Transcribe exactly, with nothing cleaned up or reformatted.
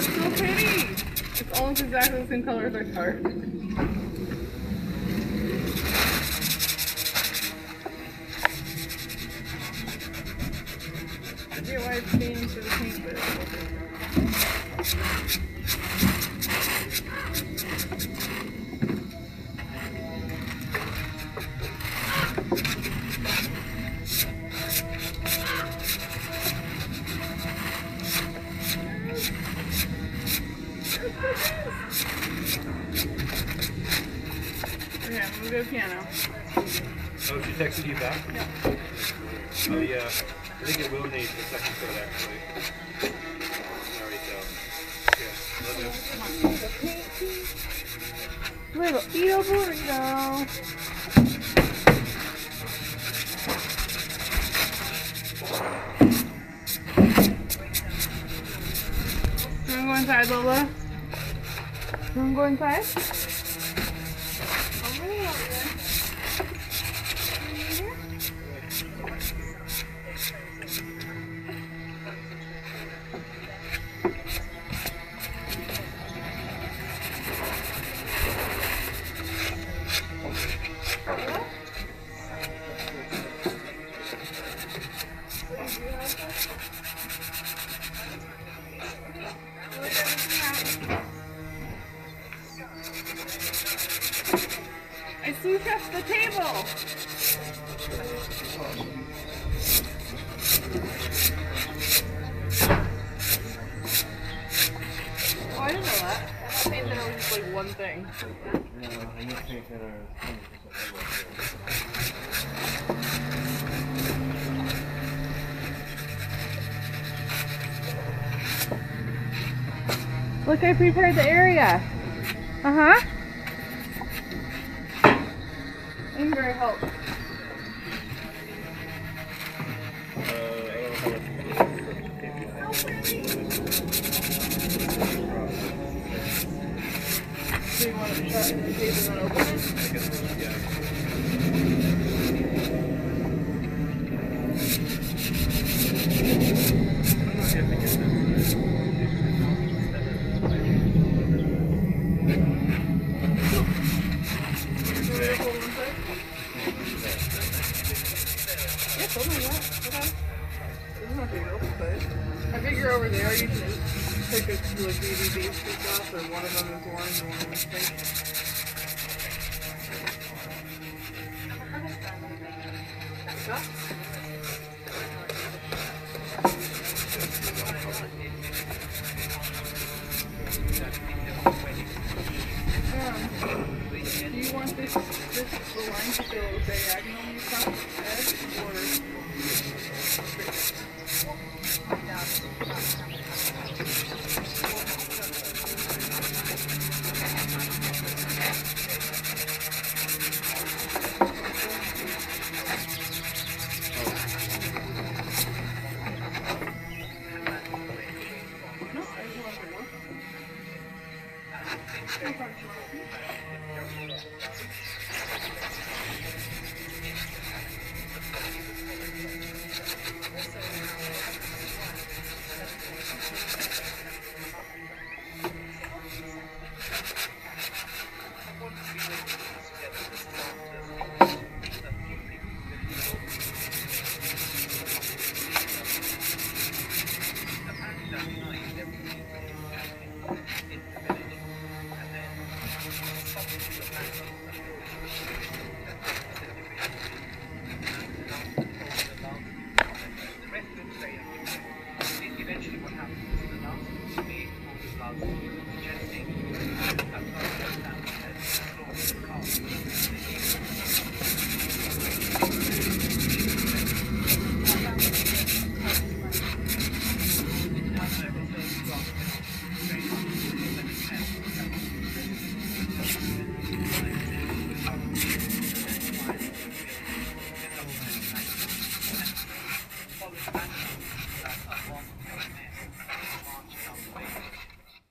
it's so pretty. It's almost exactly the same color as our car. I get why it's changed to the pink, but yeah, I'm gonna go piano. Oh, she texted you back? Yeah. Oh yeah. I think it will need the second code actually. Alright, so. Little Edo burrito. You wanna go inside, Lola? You wanna go inside? I sous chefed the table. Oh, I didn't know that. I think that was just like one thing. Look, I prepared the area. Uh-huh. Ingrid, help. Do you want to shut the tape and then open it? I figure over there you can just pick a two like D V Ds and stuff, and one of them is orange and one of them is pink. Um, do you want this, this the line to go diagonally across the edge, or eventually what happens is the last big or the last